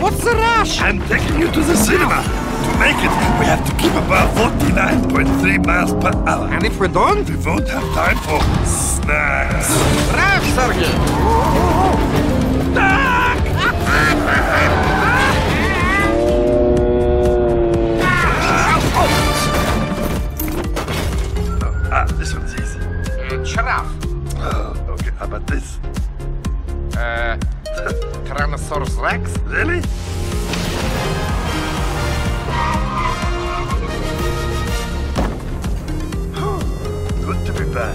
What's the rush? I'm taking you to the cinema. To make it, we have to keep above 49.3 miles per hour. And if we don't? We won't have time for snacks. Rush, Sergey! This one's easy. Giraffe. Oh, okay, how about this? Tyrannosaurus Rex? Really? Good to be back.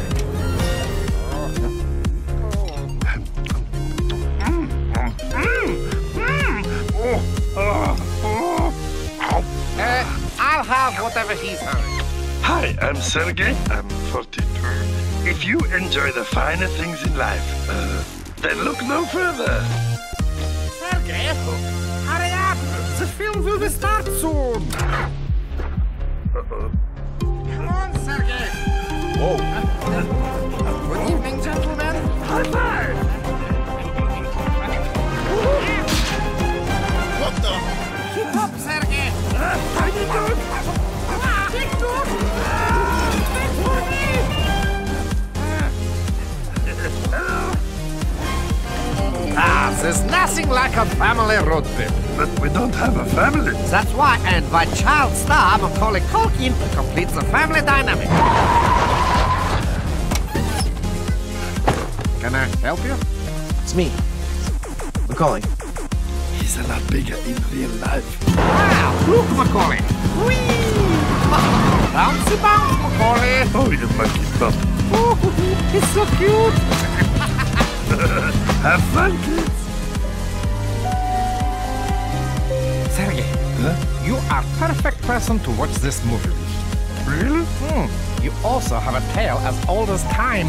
I'll have whatever he's having. Hi, I'm Sergey. I'm 42. If you enjoy the finer things in life, then look no further. Sergey, hurry up! The film will start soon. Uh-oh. Come on, Sergey. Oh. Good evening, gentlemen. High five! What the? Keep up, Sergey. Tiny dog! Big dog! Wait for me! There's nothing like a family road trip. But we don't have a family. That's why I invite child star Macaulay Culkin to complete the family dynamic. Can I help you? It's me, Macaulay. He's a lot bigger in real life. Wow, look, Macaulay. Whee! Bouncy bounce, Macaulay. Oh, you monkey pup. Oh, he's so cute. Have fun, kids. Sergey, you are perfect person to watch this movie. Really? You also have a tail as old as time.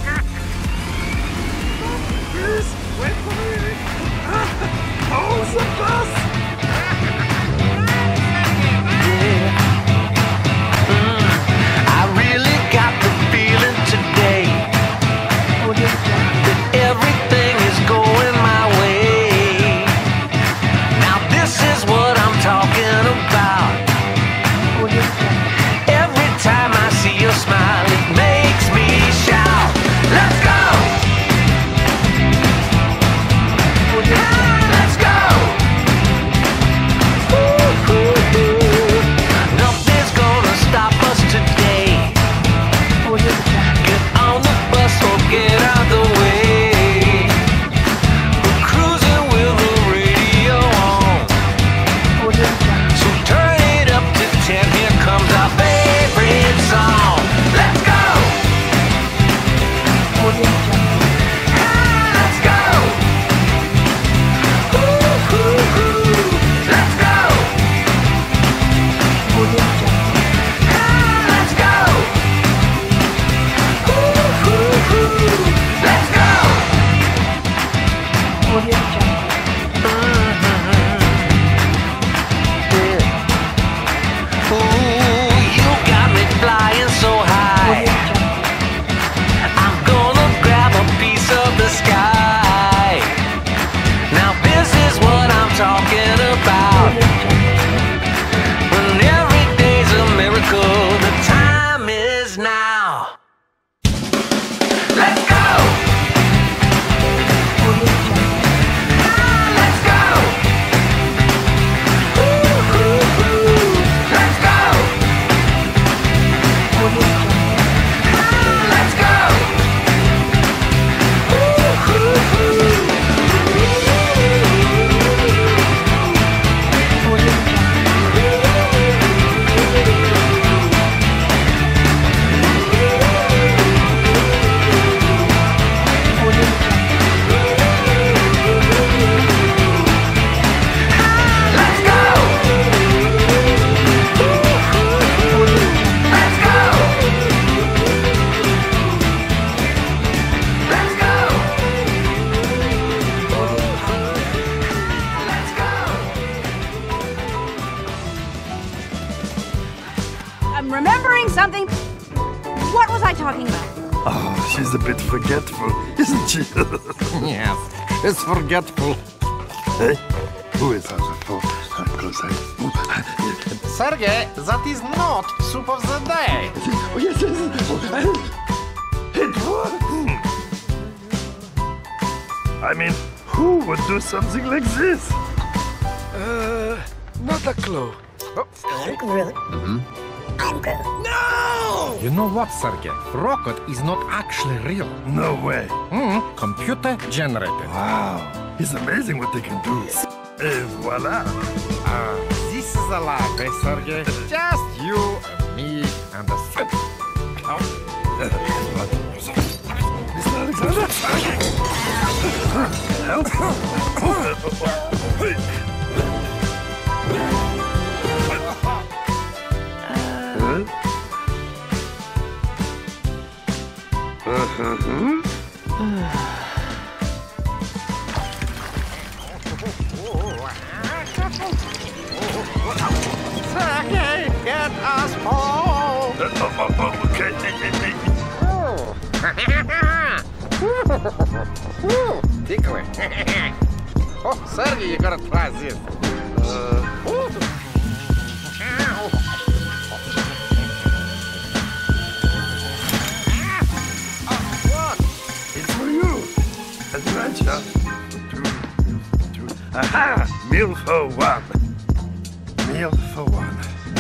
Please, wait for me. Oh, the bus. I really got the feeling today that everything is going my way. Now this is what I'm talking about. Every time I see your smile, it makes me shout, let's go! Let's go! Nothing's gonna stop us today. Get on the bus or get out the way. We're cruising with the radio on. So turn it up to 10. Here comes our favorite song. Let's go! Let's go! Let's go! Let's go! Let's go! Ooh, you got me flying so high. I'm gonna grab a piece of the sky. Now this is what I'm talking about. When every day's a miracle, the time is now. Let's go! Let's go! Let's go! Let's go! Let's go! Let's go! Let's go! Let's go! I'm remembering something. What was I talking about? Oh, she's a bit forgetful, isn't she? Yes, it's forgetful. Hey, Who is that for? Sergey, that is not soup of the day. Oh, yes, yes. It worked. I mean, who would do something like this? Not a clue. I'm Groot. I'm Groot. No! You know what, Sergey? Rocket is not actually real. No way. Computer generated. Wow. It's amazing what they can do. Et voila. This is a life, eh, Sergey? Just you and me and the sun. Mr. Alexander? Help! Sergey, get us home! Okay. Tickly. Oh, Sergey, you gotta try this. What? It's for you. Adventure. Aha! Meal for one. Meal for one.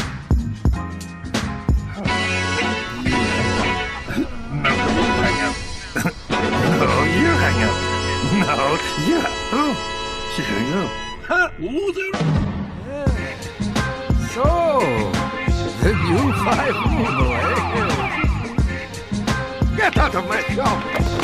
No, you hang up. No, you hang up. No, you. Oh, she hang up. So, the new 5 people, eh? Get out of my shop!